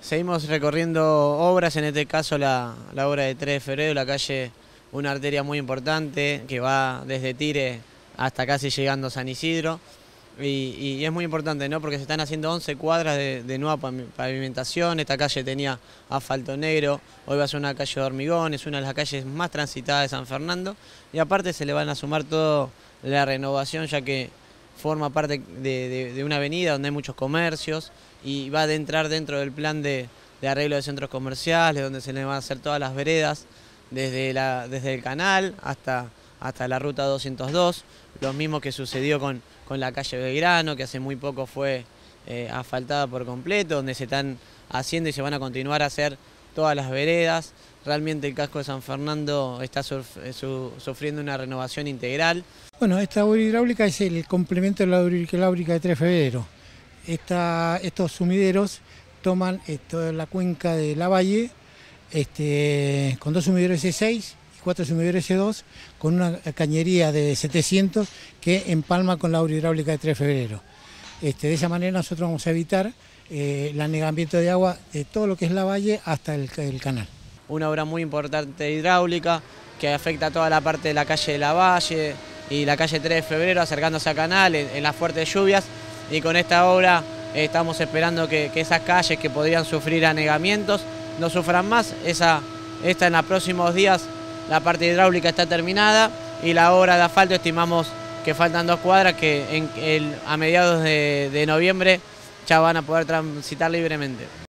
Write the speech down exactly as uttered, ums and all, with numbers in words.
Seguimos recorriendo obras, en este caso la, la obra de tres de febrero, la calle, una arteria muy importante que va desde Tire hasta casi llegando a San Isidro. Y, y es muy importante, ¿no? Porque se están haciendo once cuadras de, de nueva pavimentación. Esta calle tenía asfalto negro, hoy va a ser una calle de hormigón, es una de las calles más transitadas de San Fernando. Y aparte se le van a sumar toda la renovación, ya que forma parte de, de, de una avenida donde hay muchos comercios y va a entrar dentro del plan de, de arreglo de centros comerciales, donde se le van a hacer todas las veredas, desde, la, desde el canal hasta, hasta la ruta doscientos dos, lo mismo que sucedió con, con la calle Belgrano, que hace muy poco fue eh, asfaltada por completo, donde se están haciendo y se van a continuar a hacer todas las veredas. Realmente el casco de San Fernando está sufriendo una renovación integral. Bueno, esta obra hidráulica es el complemento de la obra hidráulica de tres de febrero. Esta, estos sumideros toman esto, la cuenca de la Valle, este, con dos sumideros ese seis y cuatro sumideros ese dos, con una cañería de setecientos que empalma con la obra hidráulica de tres de febrero. Este, de esa manera nosotros vamos a evitar eh, el anegamiento de agua de todo lo que es la Valle hasta el, el canal. Una obra muy importante hidráulica que afecta a toda la parte de la calle de la Valle y la calle tres de febrero acercándose al canal en, en las fuertes lluvias, y con esta obra eh, estamos esperando que, que esas calles que podrían sufrir anegamientos no sufran más. Esa, esta en los próximos días la parte hidráulica está terminada y la obra de asfalto estimamos que faltan dos cuadras que en, el, a mediados de, de noviembre ya van a poder transitar libremente.